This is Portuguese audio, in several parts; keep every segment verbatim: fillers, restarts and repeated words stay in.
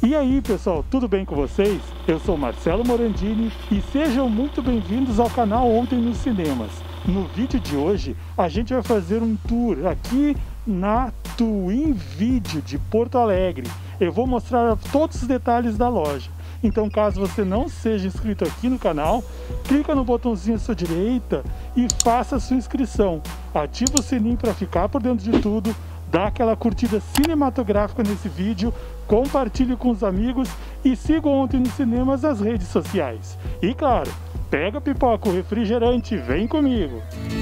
E aí pessoal, tudo bem com vocês? Eu sou Marcelo Morandini e sejam muito bem-vindos ao canal Ontem nos Cinemas. No vídeo de hoje a gente vai fazer um tour aqui na Twin Video de Porto Alegre. Eu vou mostrar todos os detalhes da loja. Então caso você não seja inscrito aqui no canal, clica no botãozinho à sua direita e faça a sua inscrição. Ativa o sininho para ficar por dentro de tudo. Dá aquela curtida cinematográfica nesse vídeo, compartilhe com os amigos e siga Ontem nos Cinemas nas redes sociais. E claro, pega a pipoca, o refrigerante, vem comigo!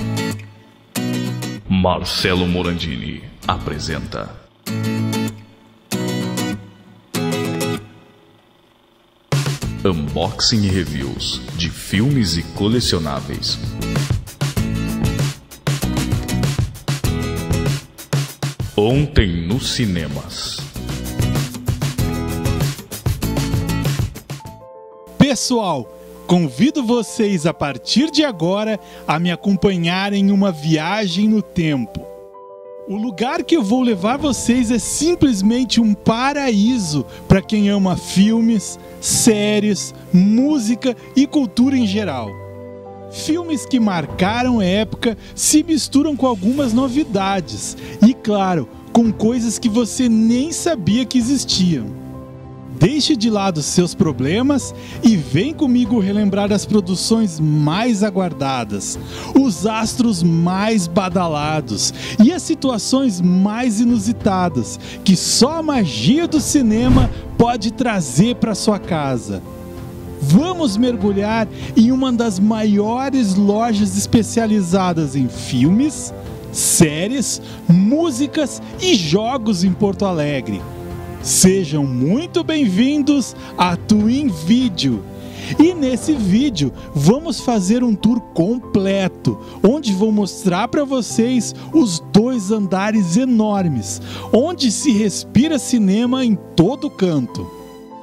Marcelo Morandini apresenta Unboxing e Reviews de filmes e colecionáveis. Ontem nos Cinemas. Pessoal, convido vocês a partir de agora a me acompanharem em uma viagem no tempo. O lugar que eu vou levar vocês é simplesmente um paraíso para quem ama filmes, séries, música e cultura em geral. Filmes que marcaram época se misturam com algumas novidades e, claro, com coisas que você nem sabia que existiam. Deixe de lado seus problemas e vem comigo relembrar as produções mais aguardadas, os astros mais badalados e as situações mais inusitadas que só a magia do cinema pode trazer para sua casa. Vamos mergulhar em uma das maiores lojas especializadas em filmes, séries, músicas e jogos em Porto Alegre. Sejam muito bem-vindos à Twin Video. E nesse vídeo vamos fazer um tour completo, onde vou mostrar para vocês os dois andares enormes, onde se respira cinema em todo canto.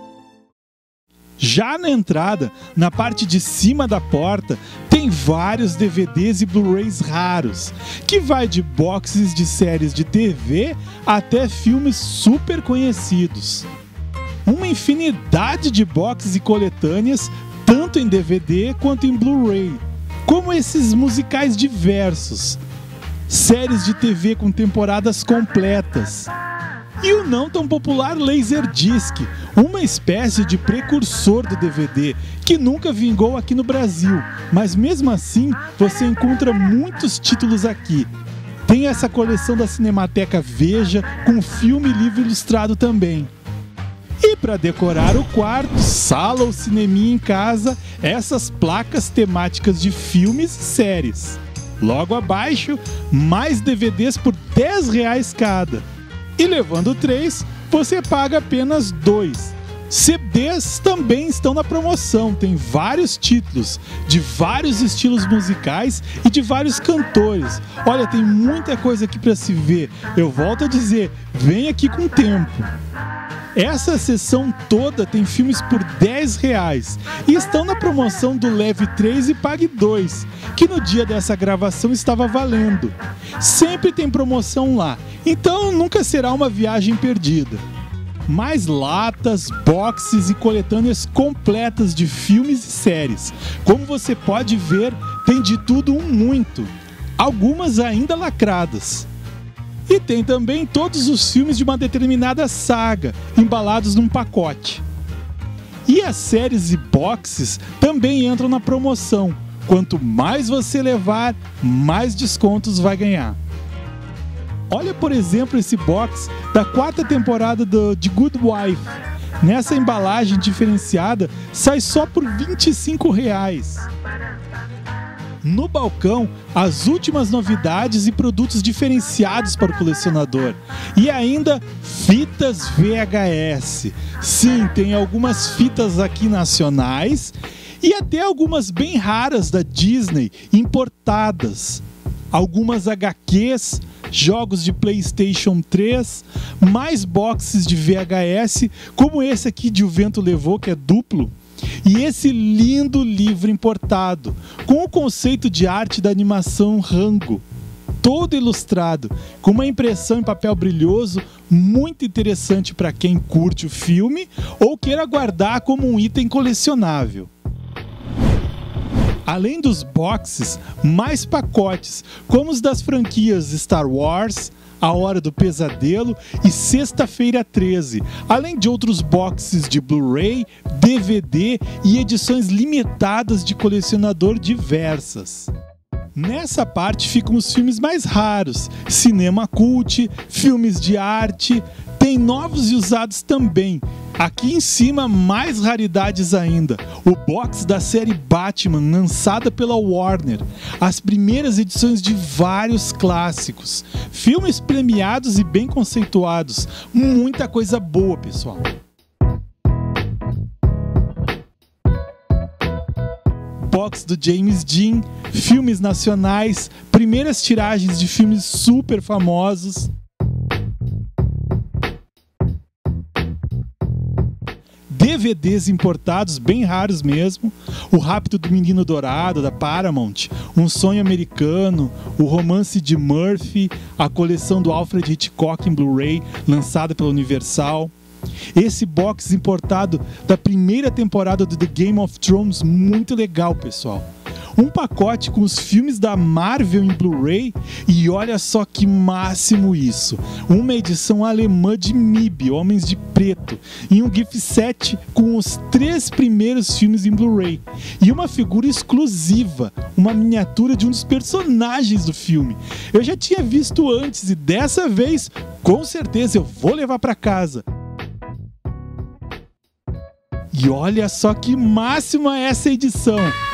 Já na entrada, na parte de cima da porta, tem vários D V Ds e Blu-rays raros, que vai de boxes de séries de T V até filmes super conhecidos. Uma infinidade de boxes e coletâneas, tanto em D V D quanto em Blu-ray, como esses musicais diversos, séries de T V com temporadas completas. E o não tão popular Laserdisc, uma espécie de precursor do D V D, que nunca vingou aqui no Brasil, mas mesmo assim você encontra muitos títulos aqui. Tem essa coleção da Cinemateca Veja, com filme e livro ilustrado também. E para decorar o quarto, sala ou cineminha em casa, essas placas temáticas de filmes e séries. Logo abaixo, mais D V Ds por dez reais cada. E levando três, você paga apenas dois. C Ds também estão na promoção, tem vários títulos, de vários estilos musicais e de vários cantores. Olha, tem muita coisa aqui para se ver. Eu volto a dizer, vem aqui com tempo. Essa seção toda tem filmes por dez reais e estão na promoção do Leve três e Pague dois, que no dia dessa gravação estava valendo. Sempre tem promoção lá, então nunca será uma viagem perdida. Mais latas, boxes e coletâneas completas de filmes e séries. Como você pode ver, tem de tudo um muito, algumas ainda lacradas. E tem também todos os filmes de uma determinada saga, embalados num pacote. E as séries e boxes também entram na promoção. Quanto mais você levar, mais descontos vai ganhar. Olha, por exemplo, esse box da quarta temporada do The Good Wife. Nessa embalagem diferenciada, sai só por vinte e cinco reais. No balcão, as últimas novidades e produtos diferenciados para o colecionador. E ainda fitas V H S. Sim, tem algumas fitas aqui nacionais e até algumas bem raras da Disney, importadas. Algumas H Qs, jogos de PlayStation três, mais boxes de V H S, como esse aqui de O Vento Levou, que é duplo. E esse lindo livro importado, com o conceito de arte da animação Rango. todo ilustrado, com uma impressão em papel brilhoso muito interessante para quem curte o filme ou queira guardar como um item colecionável. Além dos boxes, mais pacotes, como os das franquias Star Wars, A Hora do Pesadelo e Sexta-feira treze, além de outros boxes de Blu-ray, D V D e edições limitadas de colecionador diversas. Nessa parte ficam os filmes mais raros, cinema cult, filmes de arte, tem novos e usados também. Aqui em cima, mais raridades ainda, o box da série Batman, lançada pela Warner, as primeiras edições de vários clássicos, filmes premiados e bem conceituados, muita coisa boa, pessoal. Box do James Dean, filmes nacionais, primeiras tiragens de filmes super famosos. D V Ds importados, bem raros mesmo, O Rapto do Menino Dourado, da Paramount, Um Sonho Americano, O Romance de Murphy, a coleção do Alfred Hitchcock em Blu-ray, lançada pela Universal. Esse box importado da primeira temporada do The Game of Thrones, muito legal, pessoal. Um pacote com os filmes da Marvel em Blu-ray e olha só que máximo isso. Uma edição alemã de M I B, Homens de Preto, e um gift set com os três primeiros filmes em Blu-ray. E uma figura exclusiva, uma miniatura de um dos personagens do filme. Eu já tinha visto antes e dessa vez, com certeza, eu vou levar para casa. E olha só que máxima é essa edição!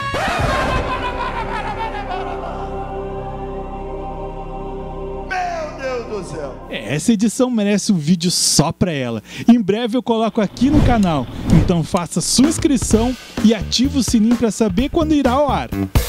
Meu Deus do céu! Essa edição merece um vídeo só pra ela. Em breve eu coloco aqui no canal. Então faça sua inscrição e ative o sininho para saber quando irá ao ar.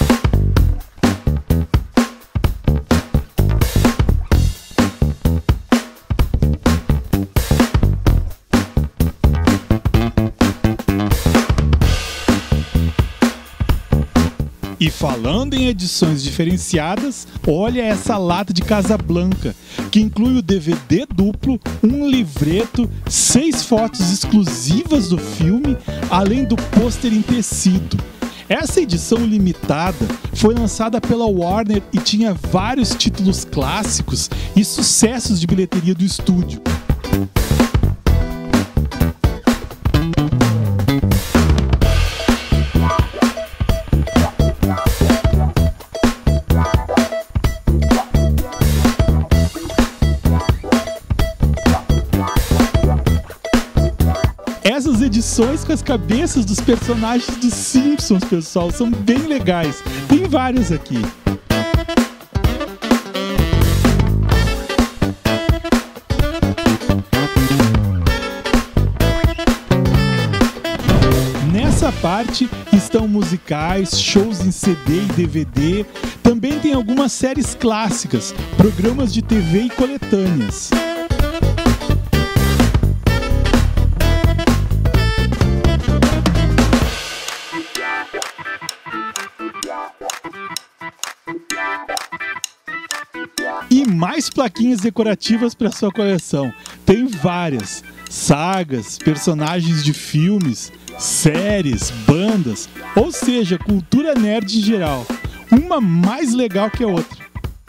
E falando em edições diferenciadas, olha essa lata de Casablanca, que inclui o D V D duplo, um livreto, seis fotos exclusivas do filme, além do pôster em tecido. Essa edição limitada foi lançada pela Warner e tinha vários títulos clássicos e sucessos de bilheteria do estúdio. Essas edições com as cabeças dos personagens dos Simpsons, pessoal, são bem legais. Tem vários aqui. Nessa parte estão musicais, shows em C D e D V D. Também tem algumas séries clássicas, programas de T V e coletâneas. E mais plaquinhas decorativas para sua coleção. Tem várias. Sagas, personagens de filmes, séries, bandas, ou seja, cultura nerd em geral. Uma mais legal que a outra.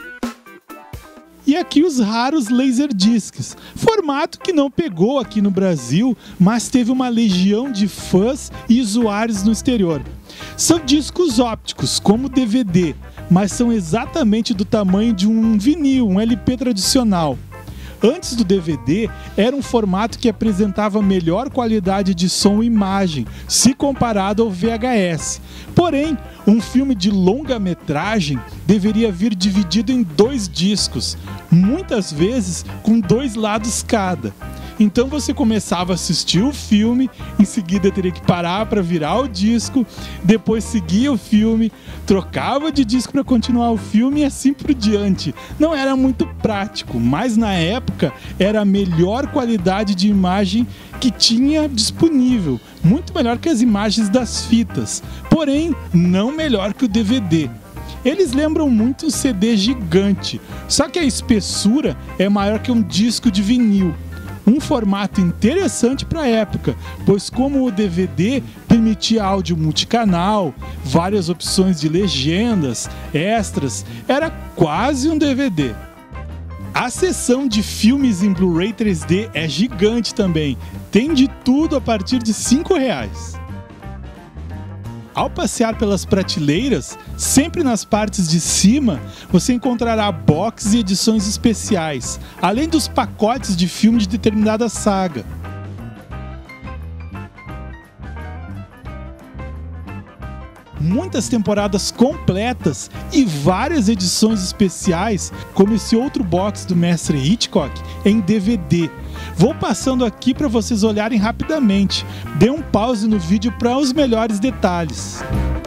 E aqui os raros Laserdiscs, formato que não pegou aqui no Brasil, mas teve uma legião de fãs e usuários no exterior. São discos ópticos, como D V D, mas são exatamente do tamanho de um vinil, um L P tradicional. Antes do D V D, era um formato que apresentava melhor qualidade de som e imagem, se comparado ao V H S. Porém, um filme de longa-metragem deveria vir dividido em dois discos, muitas vezes com dois lados cada. Então você começava a assistir o filme, em seguida teria que parar para virar o disco, depois seguia o filme, trocava de disco para continuar o filme e assim por diante. Não era muito prático, mas na época era a melhor qualidade de imagem que tinha disponível, muito melhor que as imagens das fitas, porém não melhor que o D V D. Eles lembram muito um C D gigante, só que a espessura é maior que um disco de vinil. Um formato interessante para a época, pois como o D V D permitia áudio multicanal, várias opções de legendas, extras, era quase um D V D. A seção de filmes em Blu-ray três D é gigante também, tem de tudo a partir de cinco reais. Ao passear pelas prateleiras, sempre nas partes de cima, você encontrará box e edições especiais, além dos pacotes de filme de determinada saga. Muitas temporadas completas e várias edições especiais, como esse outro box do mestre Hitchcock em D V D. Vou passando aqui para vocês olharem rapidamente. Dê um pause no vídeo para os melhores detalhes.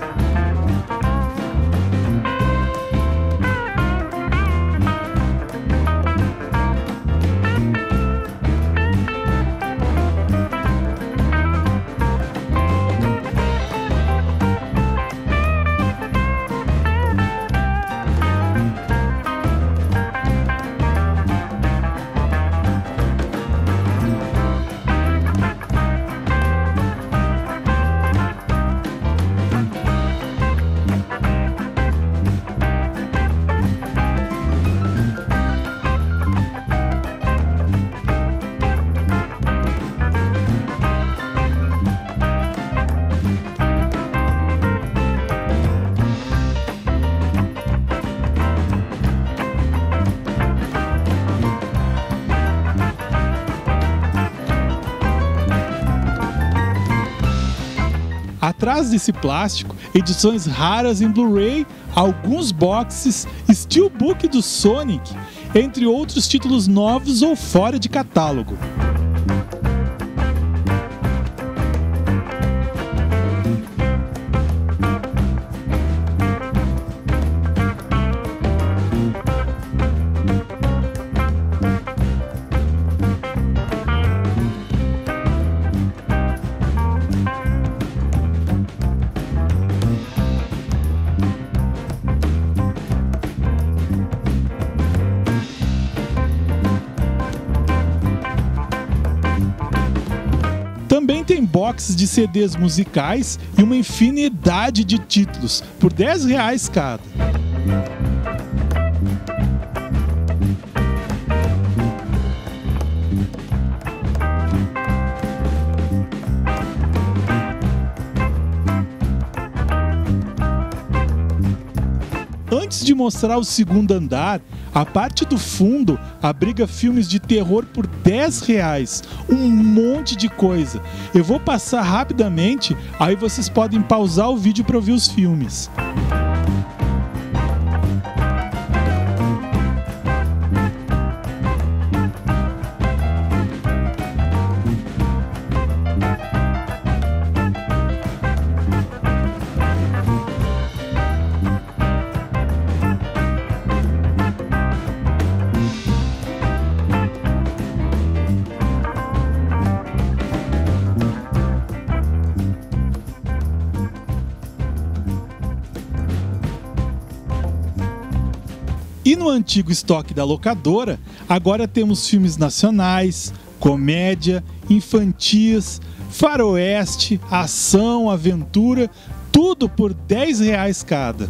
Atrás desse plástico, edições raras em Blu-ray, alguns boxes, Steelbook do Sonic, entre outros títulos novos ou fora de catálogo. Também tem boxes de C Ds musicais e uma infinidade de títulos, por dez reais cada. Antes de mostrar o segundo andar, a parte do fundo abriga filmes de terror por dez reais, um monte de coisa. Eu vou passar rapidamente, aí vocês podem pausar o vídeo para ouvir os filmes. E no antigo estoque da locadora, agora temos filmes nacionais, comédia, infantis, faroeste, ação, aventura, tudo por dez reais cada.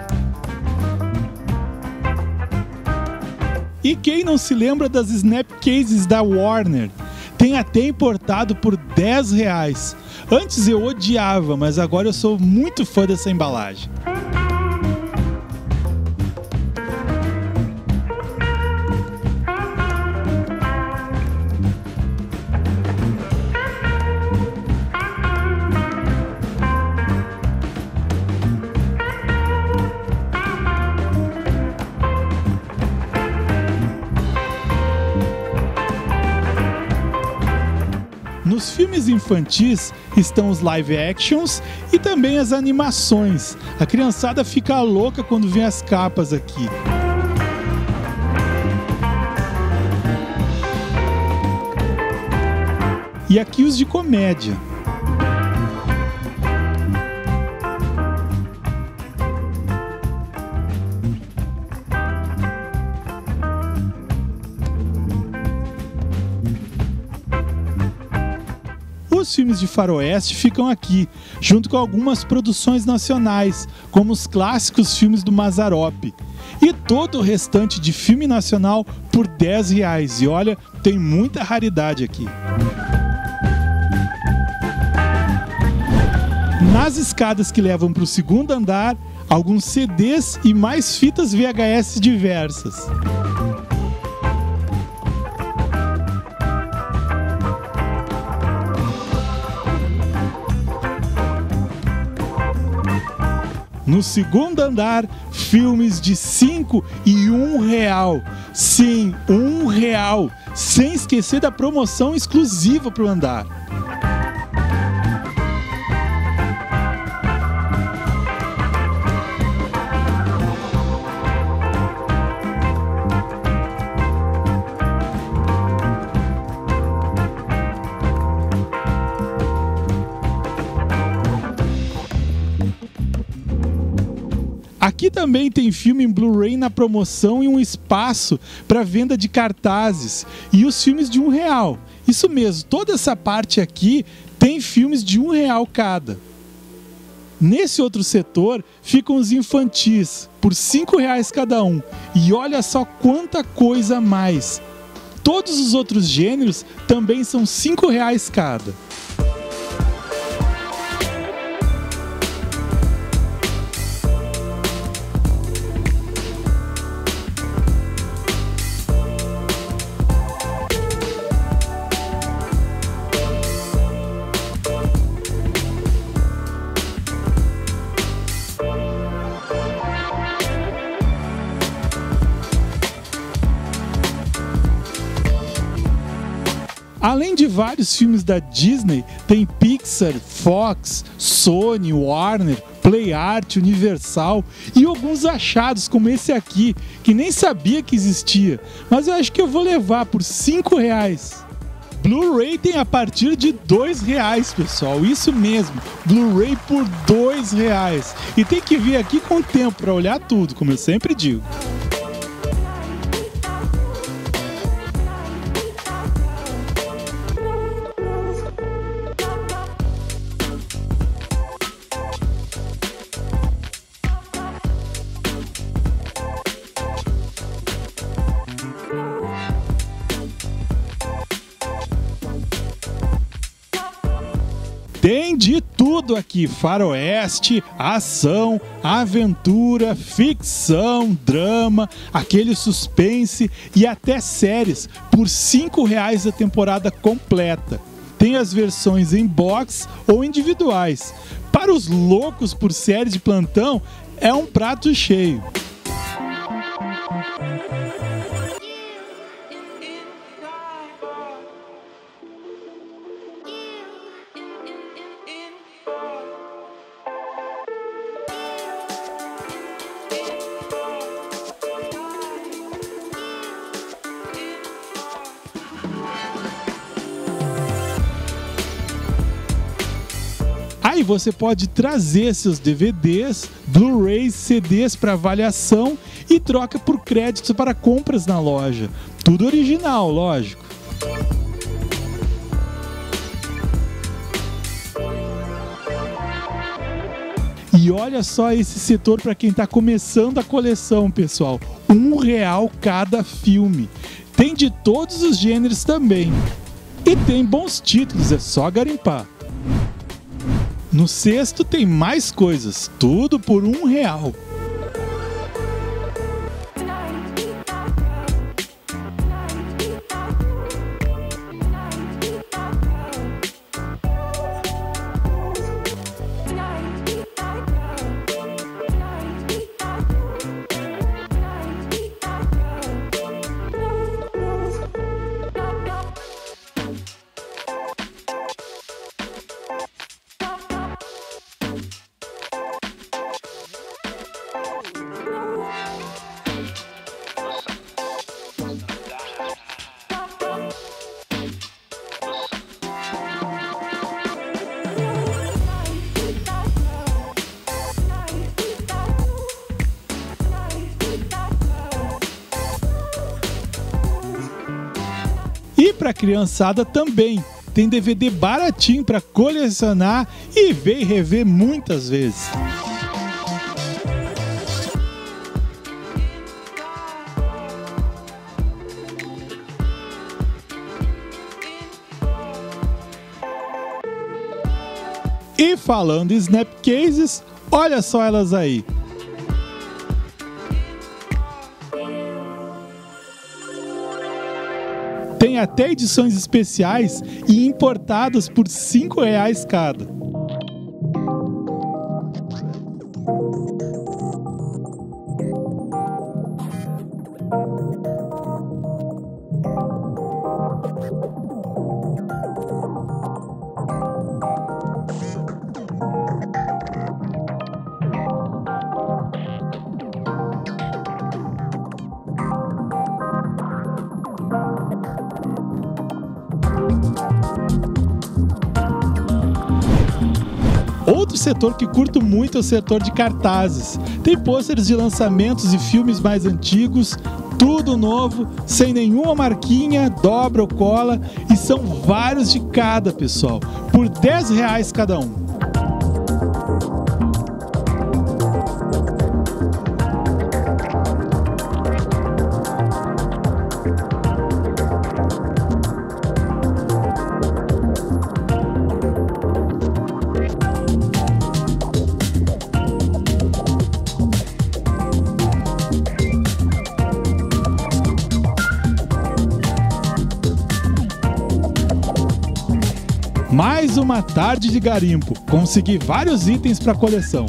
E quem não se lembra das Snapcases da Warner? Tem até importado por dez reais. Antes eu odiava, mas agora eu sou muito fã dessa embalagem. Nos filmes infantis estão os live actions e também as animações. A criançada fica louca quando vê as capas aqui. E aqui os de comédia. Vários filmes de faroeste ficam aqui, junto com algumas produções nacionais, como os clássicos filmes do Mazzaropi. E todo o restante de filme nacional por dez reais. E olha, tem muita raridade aqui. Nas escadas que levam para o segundo andar, alguns C Ds e mais fitas V H S diversas. No segundo andar, filmes de cinco e um real. Sim, um real. Sem esquecer da promoção exclusiva para o andar. Aqui também tem filme em Blu-ray na promoção e um espaço para venda de cartazes. E os filmes de um real. Isso mesmo, toda essa parte aqui tem filmes de um real cada. Nesse outro setor ficam os infantis, por cinco reais cada um. E olha só quanta coisa a mais. Todos os outros gêneros também são cinco reais cada. Além de vários filmes da Disney, tem Pixar, Fox, Sony, Warner, Play Art, Universal e alguns achados como esse aqui, que nem sabia que existia, mas eu acho que eu vou levar por cinco reais. Blu-ray tem a partir de dois reais, pessoal, isso mesmo, Blu-ray por dois reais. E tem que vir aqui com tempo para olhar tudo, como eu sempre digo. Tem de tudo aqui, faroeste, ação, aventura, ficção, drama, aquele suspense e até séries por cinco reais a temporada completa. Tem as versões em box ou individuais. Para os loucos por série de plantão, é um prato cheio. Aí você pode trazer seus D V Ds, Blu-rays, C Ds para avaliação e troca por créditos para compras na loja. Tudo original, lógico. E olha só esse setor para quem está começando a coleção, pessoal. Um real cada filme. Tem de todos os gêneros também. E tem bons títulos, é só garimpar. No sexto tem mais coisas, tudo por um real. E para a criançada também tem D V D baratinho para colecionar e ver e rever muitas vezes. E falando em Snapcases, olha só elas aí. Tem até edições especiais e importadas por cinco reais cada. Outro setor que curto muito é o setor de cartazes. Tem pôsteres de lançamentos e filmes mais antigos, tudo novo, sem nenhuma marquinha, dobra ou cola, e são vários de cada, pessoal, por dez reais cada um. Mais uma tarde de garimpo, consegui vários itens para coleção.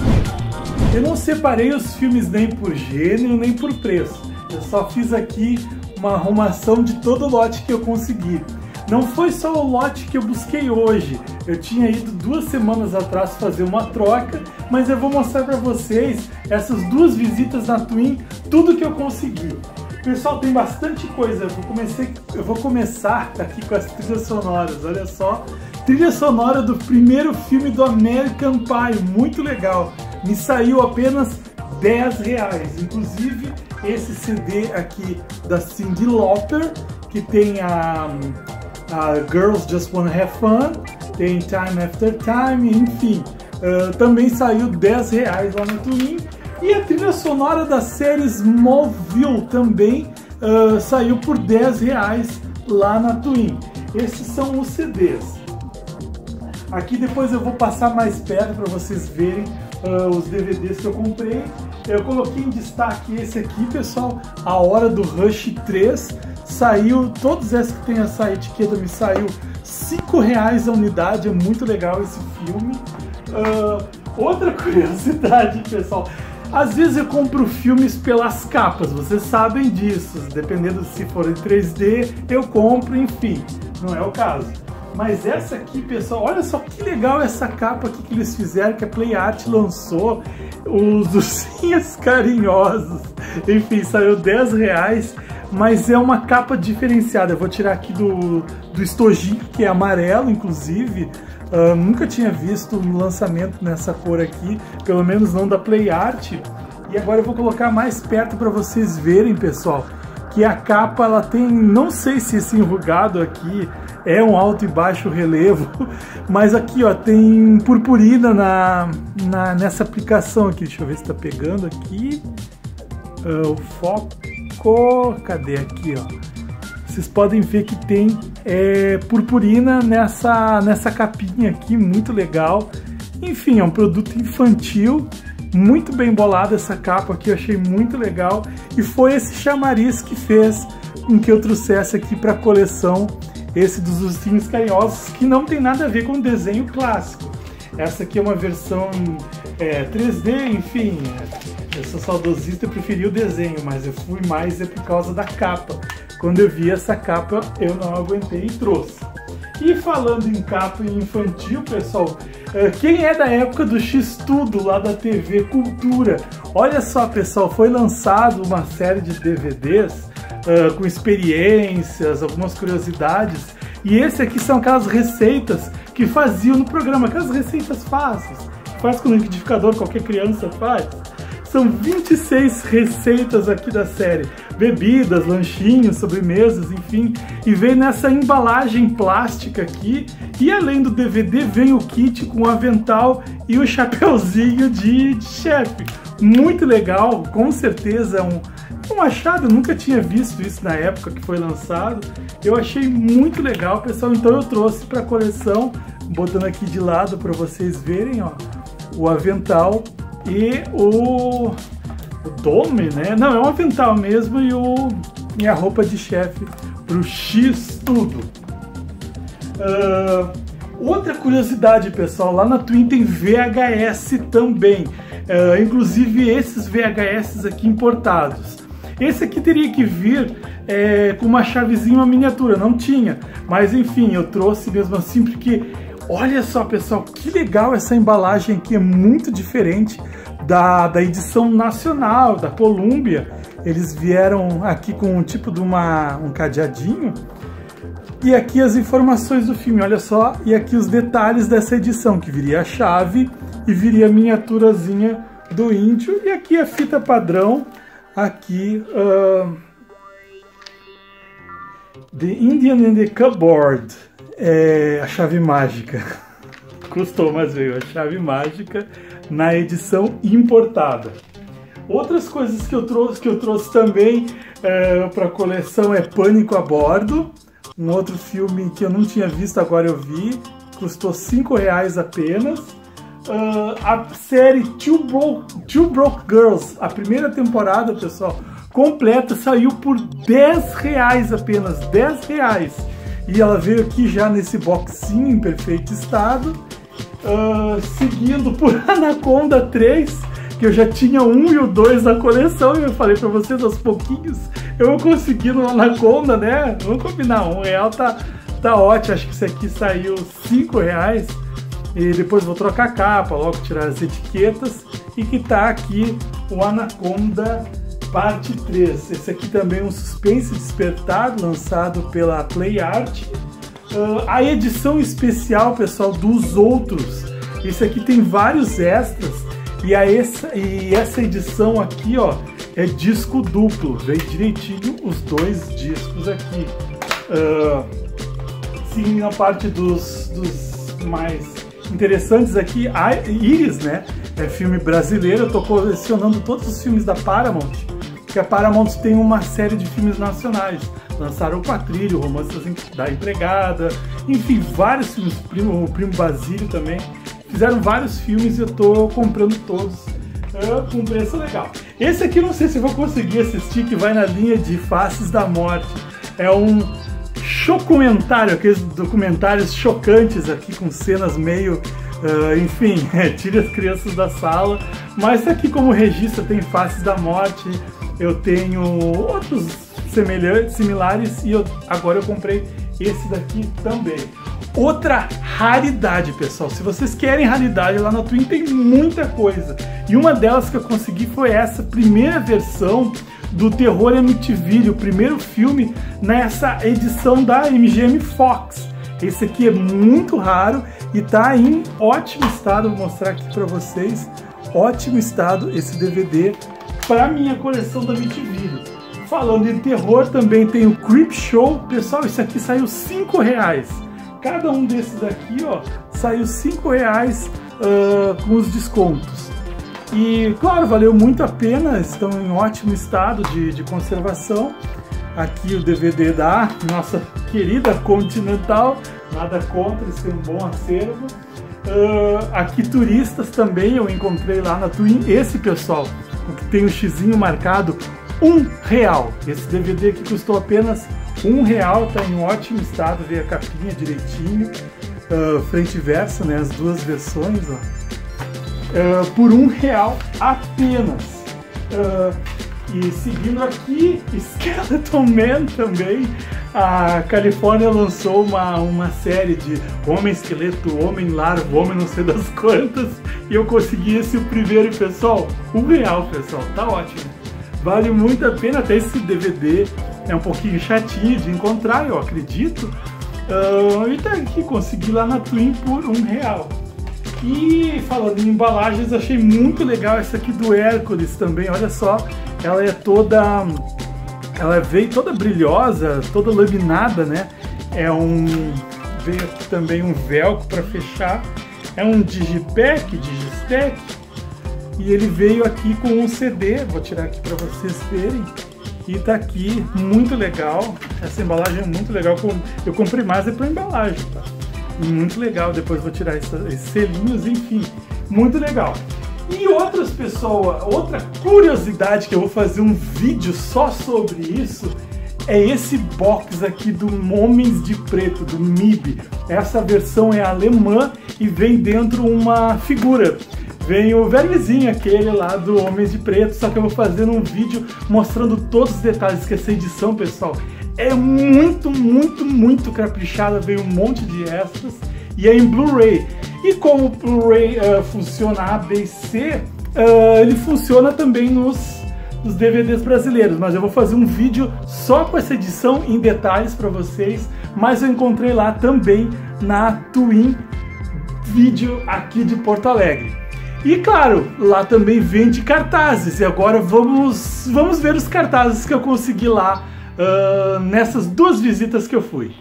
Eu não separei os filmes nem por gênero, nem por preço. Eu só fiz aqui uma arrumação de todo o lote que eu consegui. Não foi só o lote que eu busquei hoje. Eu tinha ido duas semanas atrás fazer uma troca, mas eu vou mostrar para vocês essas duas visitas na Twin, tudo que eu consegui. Pessoal, tem bastante coisa. Eu vou, comecei, eu vou começar aqui com as trilhas sonoras. Olha só, trilha sonora do primeiro filme do American Pie, muito legal. Me saiu apenas dez reais. Inclusive, esse C D aqui da Cyndi Lauper, que tem a, a Girls Just Wanna Have Fun, tem Time After Time, enfim. Uh, também saiu dez reais lá no Twin. E a trilha sonora da série Smallville também uh, saiu por dez reais lá na Twin. Esses são os C Ds. Aqui depois eu vou passar mais perto para vocês verem uh, os D V Ds que eu comprei. Eu coloquei em destaque esse aqui, pessoal, A Hora do Rush três. Saiu, todos esses que tem essa etiqueta me saiu cinco reais a unidade, é muito legal esse filme. Uh, outra curiosidade, pessoal, às vezes eu compro filmes pelas capas, vocês sabem disso, dependendo se for em três D, eu compro, enfim, não é o caso. Mas essa aqui, pessoal, olha só que legal essa capa aqui que eles fizeram, que a Play Art lançou, os ursinhos carinhosos, enfim, saiu dez reais, mas é uma capa diferenciada. Eu vou tirar aqui do, do estojinho, que é amarelo, inclusive. Uh, nunca tinha visto um lançamento nessa cor aqui, pelo menos não da Play Art. E agora eu vou colocar mais perto para vocês verem, pessoal, que a capa ela tem, não sei se esse enrugado aqui é um alto e baixo relevo, mas aqui ó, tem purpurina na, na, nessa aplicação aqui. Deixa eu ver se tá pegando aqui. Uh, o foco, cadê aqui ó? Vocês podem ver que tem é, purpurina nessa, nessa capinha aqui, muito legal. Enfim, é um produto infantil, muito bem bolado essa capa aqui, eu achei muito legal. E foi esse chamariz que fez com que eu trouxesse aqui para a coleção esse dos ursinhos carinhosos, que não tem nada a ver com o desenho clássico. Essa aqui é uma versão é, três D, enfim, eu sou saudosista, eu preferi o desenho, mas eu fui mais é por causa da capa. Quando eu vi essa capa, eu não aguentei e trouxe. E falando em capa infantil, pessoal, quem é da época do X-Tudo, lá da T V Cultura, olha só, pessoal, foi lançado uma série de D V Ds uh, com experiências, algumas curiosidades, e esse aqui são aquelas receitas que faziam no programa, aquelas receitas fáceis, que faz com o liquidificador, qualquer criança faz. São vinte e seis receitas aqui da série. bebidas, lanchinhos, sobremesas, enfim. E vem nessa embalagem plástica aqui. E além do D V D, vem o kit com o avental e o chapeuzinho de, de chefe. Muito legal, com certeza é um, um achado. Eu nunca tinha visto isso na época que foi lançado. Eu achei muito legal, pessoal. Então eu trouxe para a coleção, botando aqui de lado para vocês verem, ó, o avental e o, o dome, né? Não, é um avental mesmo e, o, e a roupa de chefe pro X-Tudo. Uh, outra curiosidade, pessoal, lá na Twin tem V H S também. Uh, inclusive esses V H S aqui importados. Esse aqui teria que vir é, com uma chavezinha, uma miniatura, não tinha. Mas enfim, eu trouxe mesmo assim porque... Olha só, pessoal, que legal essa embalagem aqui, é muito diferente da, da edição nacional, da Columbia. Eles vieram aqui com um tipo de uma, um cadeadinho. E aqui as informações do filme, olha só. E aqui os detalhes dessa edição, que viria a chave e viria a miniaturazinha do índio. E aqui a fita padrão, aqui... Uh, The Indian in the Cupboard. É a chave mágica. Custou, mas veio a chave mágica na edição importada. Outras coisas que eu trouxe, que eu trouxe também é, para a coleção é Pânico a Bordo. Um outro filme que eu não tinha visto, agora eu vi. Custou cinco reais apenas. Uh, a série Two Broke, Two Broke Girls, a primeira temporada, pessoal, completa, saiu por dez reais apenas. dez reais. E ela veio aqui já nesse boxinho em perfeito estado, uh, seguindo por Anaconda três, que eu já tinha um e o dois na coleção, e eu falei pra vocês, aos pouquinhos eu vou conseguir no Anaconda, né? Vamos combinar, um real tá, tá ótimo, acho que esse aqui saiu cinco reais, e depois vou trocar a capa, logo tirar as etiquetas, e que tá aqui o Anaconda parte três. Esse aqui também é um Suspense Despertar, lançado pela Play Art. Uh, a edição especial, pessoal, dos outros. Esse aqui tem vários extras. E, a essa, e essa edição aqui, ó, é disco duplo. Vem direitinho os dois discos aqui. Uh, sim, na parte dos, dos mais interessantes aqui, a Iris, né? É filme brasileiro. Eu tô colecionando todos os filmes da Paramount. Porque a Paramount tem uma série de filmes nacionais. Lançaram o Quatrilho, o Romance da Empregada, enfim, vários filmes, o Primo, o Primo Basílio também. Fizeram vários filmes e eu tô comprando todos uh, com preço legal. Esse aqui não sei se eu vou conseguir assistir, que vai na linha de Faces da Morte. É um chocumentário, aqueles documentários chocantes aqui com cenas meio... Uh, enfim, tire as crianças da sala. Mas aqui como registro tem Faces da Morte. Eu tenho outros semelhantes, similares, e eu, agora eu comprei esse daqui também. Outra raridade, pessoal. Se vocês querem raridade, lá na Twin tem muita coisa. E uma delas que eu consegui foi essa primeira versão do Terror Amityville, o primeiro filme nessa edição da M G M Fox. Esse aqui é muito raro e tá em ótimo estado. Vou mostrar aqui para vocês. Ótimo estado esse D V D para minha coleção da Amityville. Falando em terror, também tem o Creepshow. Pessoal, isso aqui saiu cinco reais. Cada um desses daqui, ó, saiu cinco reais uh, com os descontos. E, claro, valeu muito a pena. Estão em ótimo estado de, de conservação. Aqui o D V D da nossa querida Continental. Nada contra, isso é um bom acervo. Uh, aqui Turistas também eu encontrei lá na Twin. Esse, pessoal, o que tem o xizinho marcado, um real. Esse D V D aqui custou apenas um real, tá em ótimo estado, veio a capinha direitinho, uh, frente e verso, né, as duas versões, ó, uh, por um real apenas. Uh, e seguindo aqui, Skeleton Man também. A Califórnia lançou uma, uma série de Homem Esqueleto, Homem Larva, Homem não sei das quantas, e eu consegui esse o primeiro, e pessoal, um real, pessoal, tá ótimo. Vale muito a pena, até esse D V D é um pouquinho chatinho de encontrar, eu acredito. Uh, e tá aqui, consegui lá na Twin por um real. E falando em embalagens, achei muito legal essa aqui do Hércules também, olha só, ela é toda ela veio toda brilhosa, toda laminada, né? É um... veio aqui também um velcro para fechar. É um digipack, digistack. E ele veio aqui com um C D, vou tirar aqui para vocês verem. E tá aqui, muito legal. Essa embalagem é muito legal. Eu comprei mais é para embalagem, tá? Muito legal. Depois vou tirar esses selinhos, enfim, muito legal. E outras pessoas, outra curiosidade que eu vou fazer um vídeo só sobre isso é esse box aqui do Homens de Preto, do M I B. Essa versão é alemã e vem dentro uma figura. Vem o vermezinho aquele lá do Homens de Preto, só que eu vou fazer um vídeo mostrando todos os detalhes, que essa edição, pessoal, é muito, muito, muito caprichada, vem um monte de extras e é em Blu-ray. E como o Blu-ray uh, funciona A B C, uh, ele funciona também nos, nos D V Ds brasileiros, mas eu vou fazer um vídeo só com essa edição em detalhes para vocês, mas eu encontrei lá também na Twin Video aqui de Porto Alegre. E claro, lá também vende cartazes, e agora vamos, vamos ver os cartazes que eu consegui lá uh, nessas duas visitas que eu fui.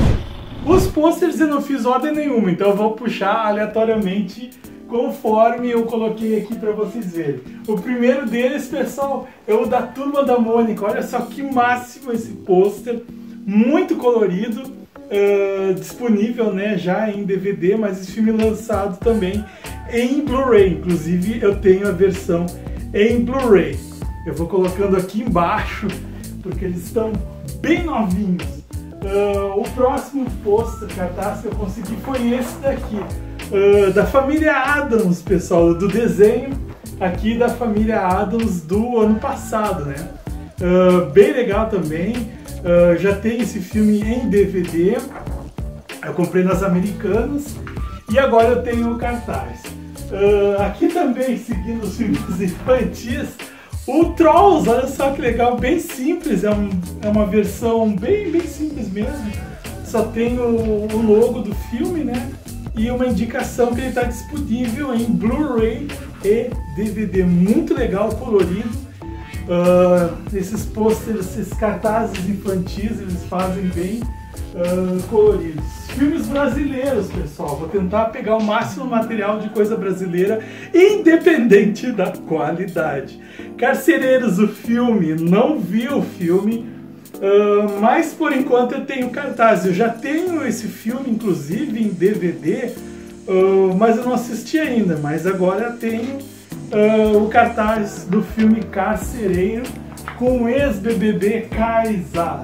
Os pôsteres eu não fiz ordem nenhuma, então eu vou puxar aleatoriamente conforme eu coloquei aqui para vocês verem. O primeiro deles, pessoal, é o da Turma da Mônica. Olha só que máximo esse pôster, muito colorido, uh, disponível, né, já em D V D, mas esse filme lançado também em Blu-ray. Inclusive eu tenho a versão em Blu-ray. Eu vou colocando aqui embaixo porque eles estão bem novinhos. Uh, o próximo pôster, cartaz que eu consegui foi esse daqui, uh, da família Addams, pessoal, do desenho aqui da família Addams do ano passado, né? Uh, bem legal também. Uh, já tem esse filme em D V D. Eu comprei nas Americanas e agora eu tenho o cartaz. Uh, aqui também, seguindo os filmes infantis, o Trolls, olha só que legal, bem simples, é, um, é uma versão bem, bem simples mesmo, só tem o, o logo do filme, né, e uma indicação que ele está disponível em Blu-ray e D V D, muito legal, colorido. Uh, esses pôsteres, esses cartazes infantis, eles fazem bem uh, coloridos. Filmes brasileiros, pessoal, vou tentar pegar o máximo material de coisa brasileira, independente da qualidade. Carcereiros, o filme, não vi o filme, uh, mas por enquanto eu tenho cartaz. Eu já tenho esse filme, inclusive, em D V D, uh, mas eu não assisti ainda, mas agora eu tenho uh, o cartaz do filme Carcereiro com o ex-B B B Kaysar.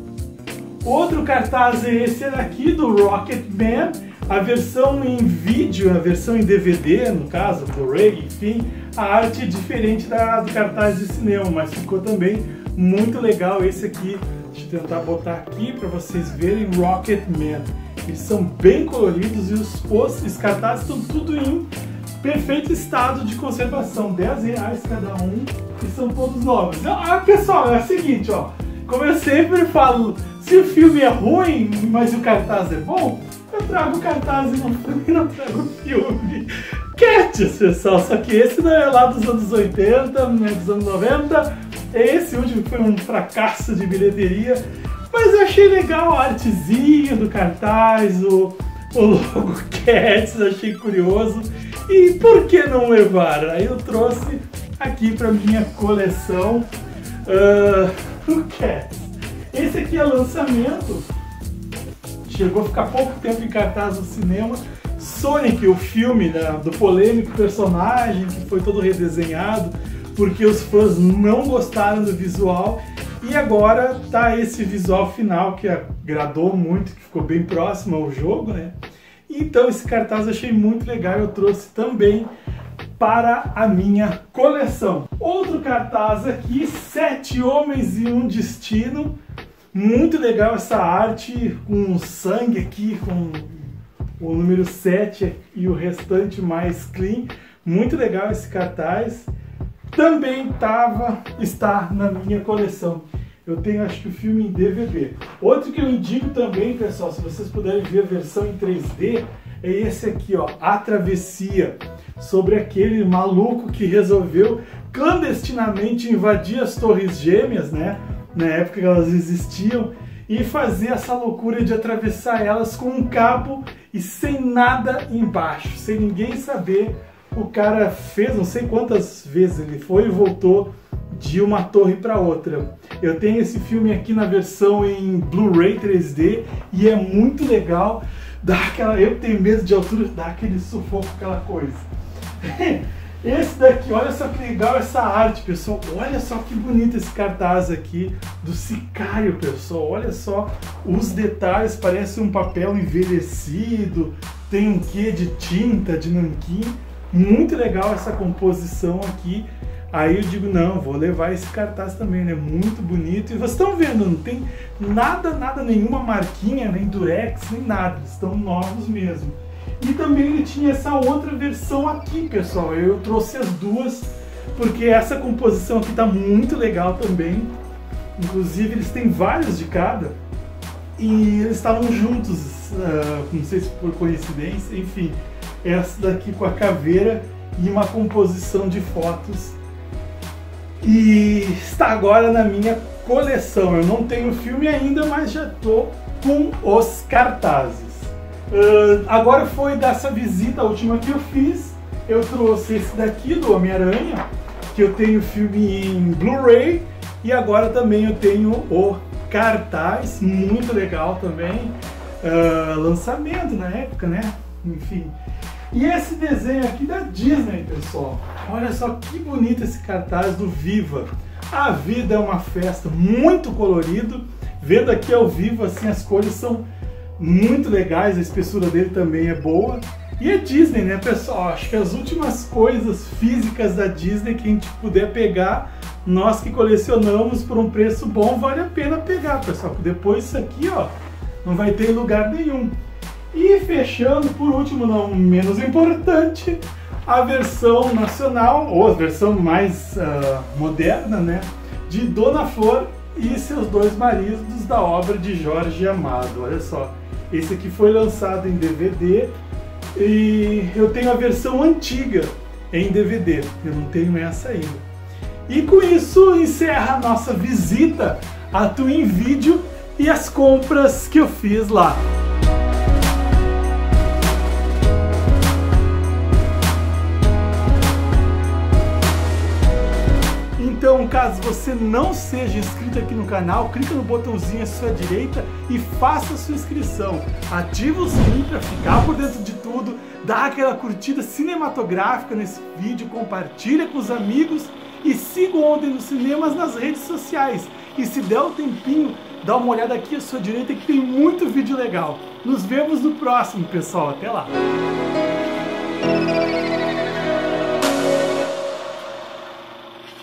Outro cartaz é esse daqui do Rocketman, a versão em vídeo, a versão em D V D, no caso, Blu-ray, enfim, a arte é diferente da, do cartaz de cinema, mas ficou também muito legal esse aqui. Deixa eu tentar botar aqui para vocês verem, Rocketman. Eles são bem coloridos e os posters, os cartazes estão tudo em perfeito estado de conservação, dez reais cada um e são todos novos. Ah, pessoal, é o seguinte, ó, como eu sempre falo, se o filme é ruim, mas o cartaz é bom, eu trago o cartaz e não, não trago o filme. Cats, pessoal, só que esse não é lá dos anos oitenta, não é dos anos noventa, esse último foi um fracasso de bilheteria, mas eu achei legal a artezinha do cartaz, o, o logo Cats, achei curioso, e por que não levar? Aí eu trouxe aqui para minha coleção uh, o Cats. Esse aqui é lançamento, chegou a ficar pouco tempo em cartaz no cinema, Sonic, o filme, né, do polêmico personagem que foi todo redesenhado porque os fãs não gostaram do visual, e agora tá esse visual final que agradou muito, que ficou bem próximo ao jogo, né? Então esse cartaz eu achei muito legal, eu trouxe também para a minha coleção. Outro cartaz aqui, Sete Homens e um Destino. Muito legal essa arte, com sangue aqui, com o número sete e o restante mais clean. Muito legal esse cartaz. Também tava, está na minha coleção. Eu tenho, acho que o filme em D V D. Outro que eu indico também, pessoal, se vocês puderem ver a versão em três D, é esse aqui, ó, A Travessia, sobre aquele maluco que resolveu clandestinamente invadir as Torres Gêmeas, né? na época que elas existiam, e fazer essa loucura de atravessar elas com um cabo e sem nada embaixo, sem ninguém saber. O cara fez, não sei quantas vezes ele foi e voltou de uma torre para outra. Eu tenho esse filme aqui na versão em Blu-ray três D e é muito legal. Dá aquela, eu tenho medo de altura, dá aquele sufoco, aquela coisa. Esse daqui, olha só que legal essa arte, pessoal. Olha só que bonito esse cartaz aqui do Sicário, pessoal. Olha só os detalhes, parece um papel envelhecido, tem um quê de tinta, de nanquim. Muito legal essa composição aqui. Aí eu digo, não, vou levar esse cartaz também, né? Muito bonito. E vocês estão vendo, não tem nada, nada, nenhuma marquinha, nem durex, nem nada. Eles estão novos mesmo. E também ele tinha essa outra versão aqui, pessoal. Eu trouxe as duas, porque essa composição aqui tá muito legal também. Inclusive, eles têm vários de cada. E eles estavam juntos, uh, não sei se por coincidência, enfim. Essa daqui com a caveira e uma composição de fotos. E está agora na minha coleção. Eu não tenho o filme ainda, mas já estou com os cartazes. Uh, agora foi dessa visita, a última que eu fiz, eu trouxe esse daqui do Homem-Aranha, que eu tenho o filme em Blu-ray, e agora também eu tenho o cartaz, muito legal também, uh, lançamento na época, né? Enfim. E esse desenho aqui da Disney, pessoal, olha só que bonito esse cartaz do Viva. A vida é uma festa, muito colorido, vendo aqui ao vivo, assim, as cores são muito legais, a espessura dele também é boa. E é Disney, né, pessoal? Acho que as últimas coisas físicas da Disney que a gente puder pegar, nós que colecionamos por um preço bom, vale a pena pegar, pessoal. Porque depois isso aqui, ó, não vai ter em lugar nenhum. E fechando, por último, não menos importante, a versão nacional, ou a versão mais uh, moderna, né, de Dona Flor e seus dois maridos, da obra de Jorge Amado. Olha só. Esse aqui foi lançado em D V D e eu tenho a versão antiga em D V D, eu não tenho essa ainda. E com isso encerra a nossa visita a Twin Video e as compras que eu fiz lá. Então, caso você não seja inscrito aqui no canal, clica no botãozinho à sua direita e faça a sua inscrição. Ativa o sininho para ficar por dentro de tudo, dá aquela curtida cinematográfica nesse vídeo, compartilha com os amigos e siga o Ontem nos Cinemas nas redes sociais. E se der um tempinho, dá uma olhada aqui à sua direita que tem muito vídeo legal. Nos vemos no próximo, pessoal. Até lá!